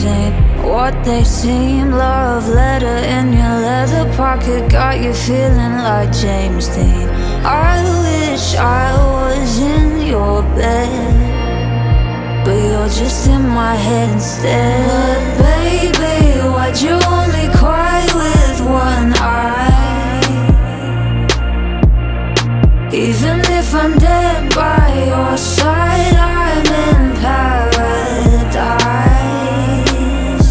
ain't what they seem. Love letter in your leather pocket got you feeling like James Dean. I wish I was in your bed, but you're just in my head instead. But baby, why'd you only cry with one eye? Even if I'm dead by your side, I'm in paradise.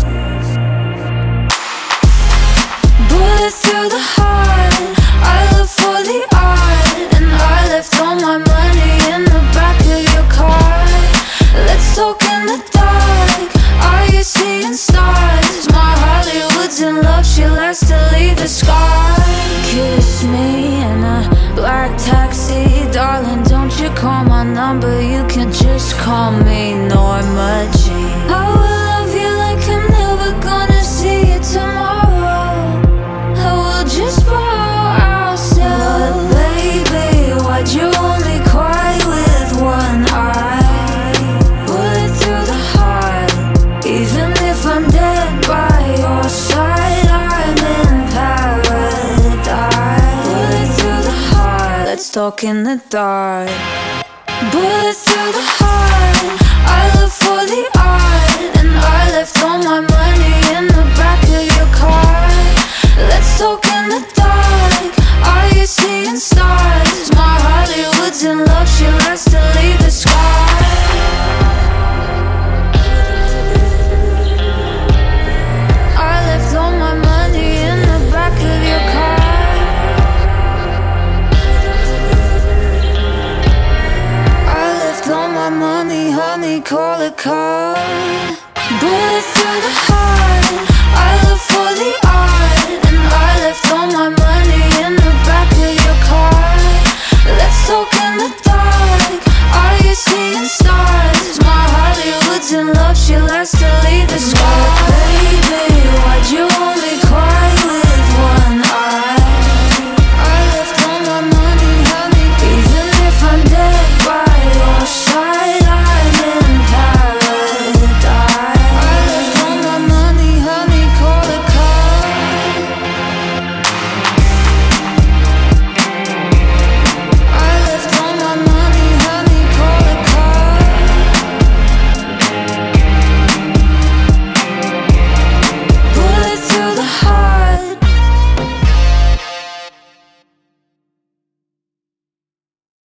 Bullet through the heart, I live for the art, and I left all my money in the back of your car. Let's talk in the dark, are you seeing stars? My Hollywood's in love, she likes to leave a scar. Kiss me in a black taxi, darling, don't you call my number, you can just call me Norma Jean. I will love you like I'm never gonna see you tomorrow. I will just borrow ourselves. But baby, why'd you only cry with one eye? Bullet through the heart, even if I'm dead by your side, I'm in paradise. Bullet through the heart, let's talk in the dark. Bullet through the heart.